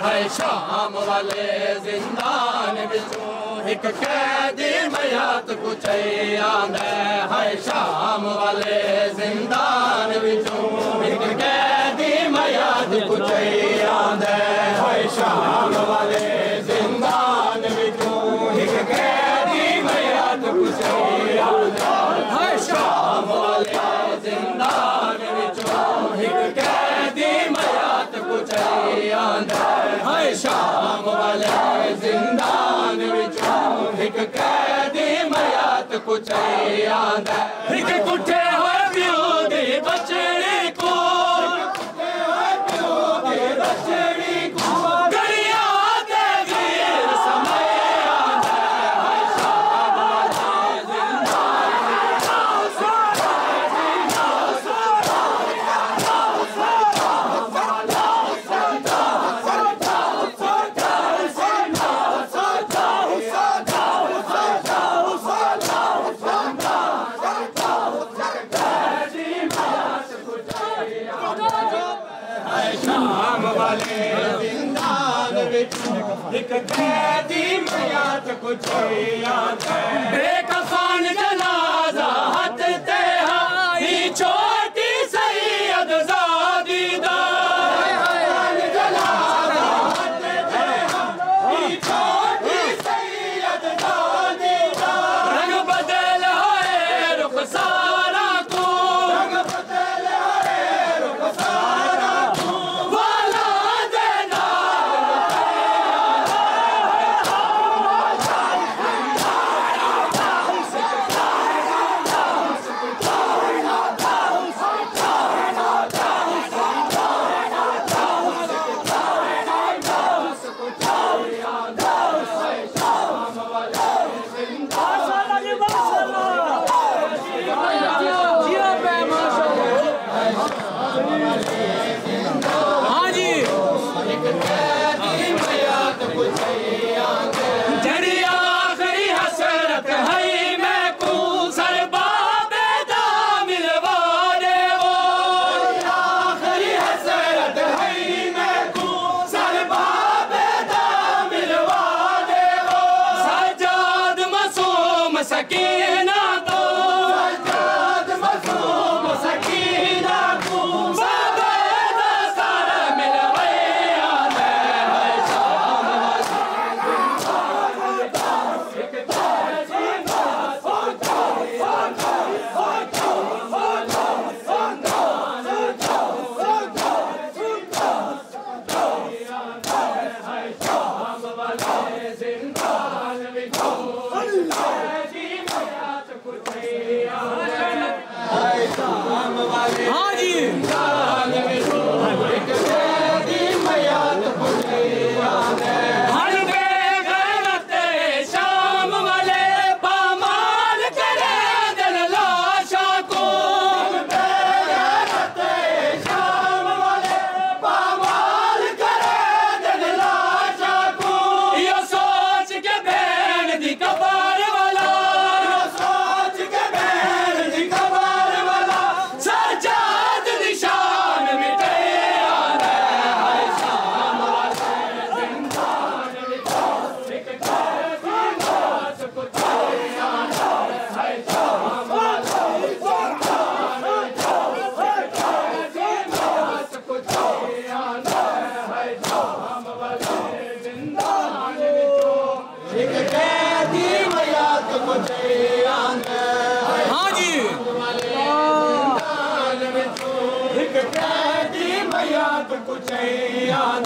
है शाम वाले जिंदान विचों एक कैदी मयात कुचई आंदा है शाम वाले जिंदान विचों एक कैदी मयात कुचई आंदा है शाम वाले जिंदान विचों एक कैदी मयात कुचई आंदा है शाम वाले जिंदान विचों एक कैदी मयात कुचई आंदा है शाम वाले जिंदान विचों एक कैदी मयात कुचई आंदा एक कुठे होए प्यो दे बचड़े को गरिया दे वीर समय आंदा है शाम वाले शाम वाले जिंदान विचों एक कैदी मयात कुचई आंदा बेकफन जनाजा हथ ते ही छोटी सैयद ज़ादी दा जनाजा हथ ते ही छोटी सैयद ज़ादी दा रंग बदल होए रुखसारा को रंग बदल होए रुखसारा सकीना तो सजाद मसूम सकीना को बाबेदा सारा मिलवे आंदा है शाम वाले एक कैदी मयात कुचई आंदा है शाम वाले जिंदान विचों हाँ जी एक कैदी मयात कुचई आंदा हर बेगैरत शाम वाले पामाल करे दिल लाशा को बेगैरत शाम वाले पामाल करे दिल लाशा को यो सोच के बैन दी कबार वाला सोच के बैन दी कबार वाला सजाद निशान मिटे आंदा है शाम वाले जिंदान विचों एक कैदी मयात कुचई आंदा है शाम वाले जिंदान विचों एक कैदी मयात कुचई आंदा है शाम वाले जिंदान विचों एक कैदी मयात कुचई आंदा हाँ जी एक कैदी मयात कुचई आंदा